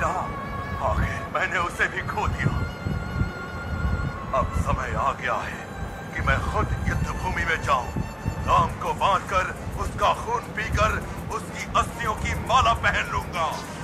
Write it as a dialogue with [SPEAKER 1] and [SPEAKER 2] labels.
[SPEAKER 1] रहा। आखिर मैंने उसे भी खो दिया। अब समय आ गया है कि मैं खुद युद्ध भूमि में जाऊं, राम को बांधकर उसका खून पीकर उसकी अस्थियों की माला पहन लूंगा।